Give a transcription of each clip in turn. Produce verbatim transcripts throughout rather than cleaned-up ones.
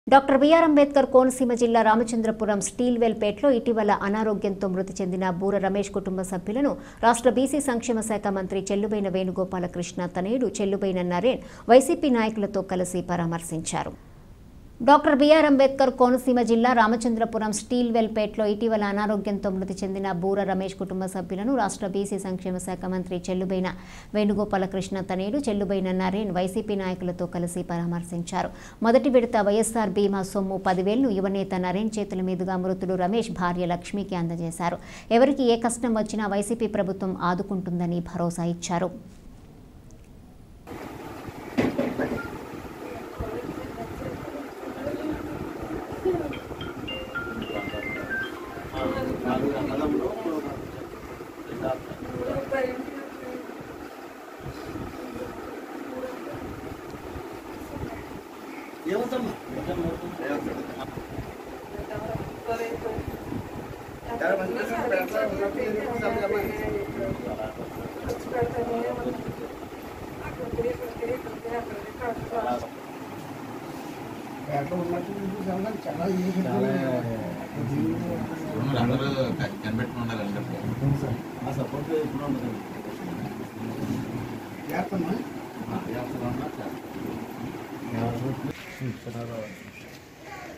Doctor BR Ambedkar Konaseema జిల్లా Ramachandrapuram steel well పేటలో ఇటీవల అనారోగ్యంతో మృతి చెందిన బూర రమేష్ కుటుంబ సభ్యులను రాష్ట్ర బీసీ సంక్షేమ శాఖ మంత్రి చెల్లుబైన వేణుగోపాలకృష్ణ తనయుడు చెల్లుబైన నరేన్ వైసీపీ నాయకులతో కలిసి పరామర్శించారు. డాక్టర్ బిఆర్ అంబేద్కర్ కోనసీమ జిల్లా రామచంద్రపురం స్టీల్ వెల్ పేటలో ఇటీవల అనారోగ్యంతో మృతి చెందిన బూర రమేష్ కుటుంబ సభ్యులను రాష్ట్ర బీసీ సంక్షేమ శాఖ మంత్రి చెల్లుబైన వేణుగోపాలకృష్ణ తనయుడు చెల్లుబైన నరేన్ వైసీపీ నాయకులతో కలిసి పరామర్శించారు. మొదటి విడత వైఎస్ఆర్ బీమా సొమ్ము పదివేలను యువనేత నరేన్ చేతుల మీదుగా మృతుడు రమేష్ భార్య లక్ష్మికి అందజేశారు. ఎవరికి ఏ కష్టం వచ్చినా వైసీపీ ప్రభుత్వం ఆదుకుంటుందని భరోసా ఇచ్చారు.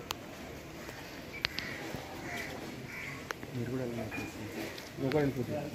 మీరు కూడా